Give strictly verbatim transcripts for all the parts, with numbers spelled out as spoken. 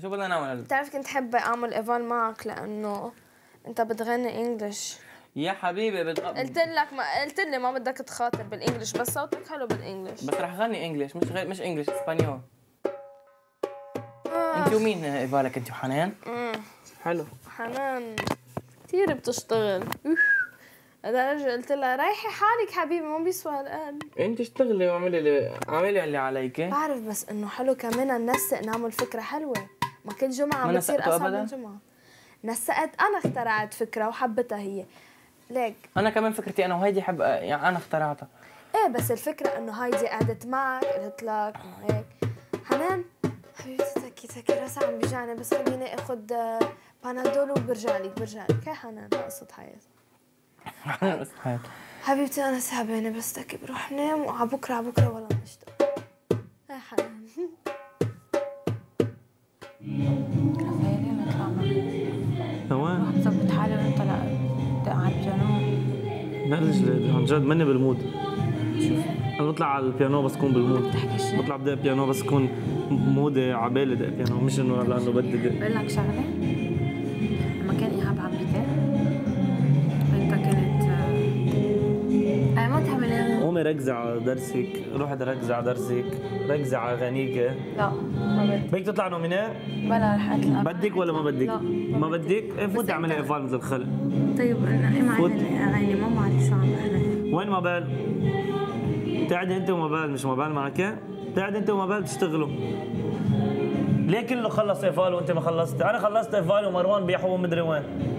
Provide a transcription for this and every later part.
شو بدنا نعمل؟ بتعرف كنت حابة اعمل ايفال معك لانه انت بتغني انجلش. يا حبيبي بتغ... قلت لك ما قلت لي ما بدك تخاطر بالانجلش بس صوتك حلو بالانجلش. بس رح غني انجلش مش غير مش انجلش اسبانيول. آه. انت ومين ايفالك انت وحنان؟ امم حلو. حنان كثير بتشتغل. لدرجة قلت لها ريحي حالك حبيبي ما بيسوى هالقد. انت اشتغلي واعملي اللي اعملي اللي عليك. بعرف بس انه حلو كمان ننسق نعمل فكرة حلوة. ما كل جمعة ما بتصير نسقتوا اصعب أبداً؟ من جمعة. نسقت انا اخترعت فكرة وحبتها هي. ليك انا كمان فكرتي انا وهيدي حب يعني انا اخترعتها. ايه بس الفكرة انه هايدي قعدت معك قلت لك انه هيك حنان حبيبتي تكي تكي راسي عم بيجعني بس خليني اخذ بانادول وبرجع لك برجع لك. يا حنان قصة حياتي. حنان بس حياتي. حبيبتي انا تعبانة بس تكي بروح نام وعلى بكرة على بكرة ولا نشتغل. يا حنان. رفايلي نطلع معك. لوين؟ روح بظبط حالي ونطلع على البيانو. لا رجلي عن جد ماني بالمود. شوف انا بطلع على البيانو بس كون بالمود. بتحكي شيء؟ بطلع بدي بيانو بس كون مودي على بالي دق بيانو مش انه لانه بدي دق. بقول لك شغله لما كان ايهاب عم بيدق انت كنت اي ما تعمل قومي ركزي على درسك، روحي ركزي على درسك، ركزي على اغانيك. لا ما بدي بدك تطلع نومينات؟ بلا رح اطلع. بدك ولا ما بدك؟ لا ما بدك؟ ايه فوتي بس اعملي أنت- ايفال مثل الخلق. طيب نحكي معنا فوت. الاغاني ما بعرف شو عم بحلم. وين موبايل؟ قاعدة انت وموبايل مش موبايل معك؟ قاعدة انت وموبايل تشتغلوا. ليه كله خلص ايفال وانت ما خلصت؟ انا خلصت ايفال ومروان بيحو مدري وين.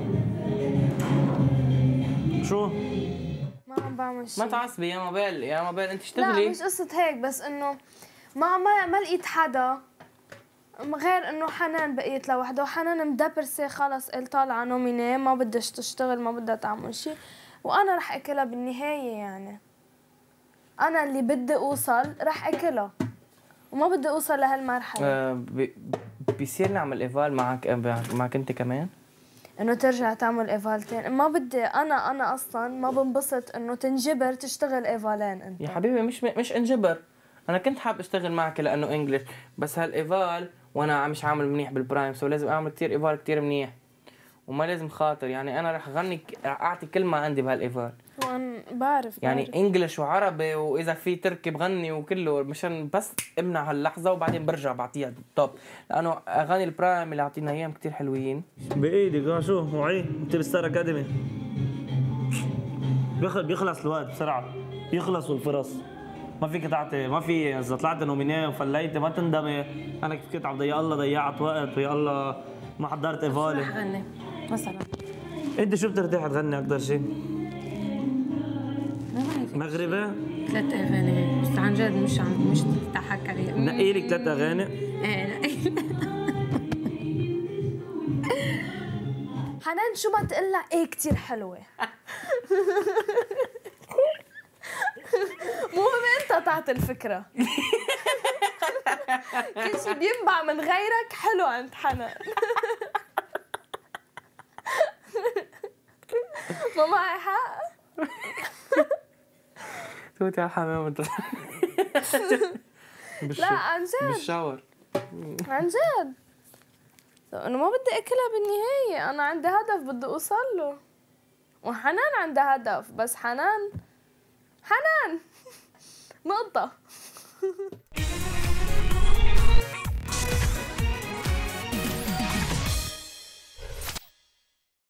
شو؟ ما عم بعمل شيء. ما تعصبي يا موبايل يا موبايل انت لا اشتغلي. مش قصة هيك بس انه ما ما ما لقيت حدا غير انه حنان بقيت لوحده وحنان مدبرسة خلص قلت طالعة نومينيه ما بدها تشتغل ما بدها تعمل شيء وانا رح اكلها بالنهاية يعني. انا اللي بدي اوصل رح اكلها وما بدي اوصل لهالمرحلة. آه بي بيصير نعمل ايفال معك معك انت كمان؟ انه ترجع تعمل ايفال تاني ما بدي. انا انا اصلا ما بنبسط انه تنجبر تشتغل ايفالين انت. يا حبيبي مش مش انجبر. انا كنت حاب اشتغل معك لانه انجلش بس هالايفال وانا مش عامل منيح بالبرايم سو لازم اعمل كثير ايفال كثير منيح وما لازم خاطر يعني انا رح غني رح اعطي كل ما عندي بهالايفال. وانا بعرف يعني بعرف. انجلش وعربي واذا في تركي بغني وكله مشان بس امنع هاللحظه وبعدين برجع بعطيها توب لانه اغاني البرايم اللي اعطينا اياهم كثير حلوين. بايدك شو وعي انت بالستار اكاديمي بيخلص الوقت بسرعه بيخلصوا الفرص ما فيك تعطي ما في اذا طلعت نومينيه وفليتي ما تندمي. انا كيف كنت عم ضيع الله ضيعت وقت ويا الله ما حضرت رح ايفالي. غني مثلا. انت شو بترتاح تغني اكثر شيء؟ ما بعرف مغربي؟ ثلاث اغاني بس عن جد مش عم مش تضحك علي. نقي لك ثلاث اغاني. ايه نقي. حنان شو ما تقلها ايه كتير حلوة. مهم انت تعطي الفكرة. كل شي بينبع من غيرك حلو عند حنان. ما معي حق. توتي على الحمام. لا عن جد بالشاور. عن جد انه ما بدي اكلها بالنهاية. انا عندي هدف بدي اوصل له وحنان عندها هدف بس حنان حنان نقطة.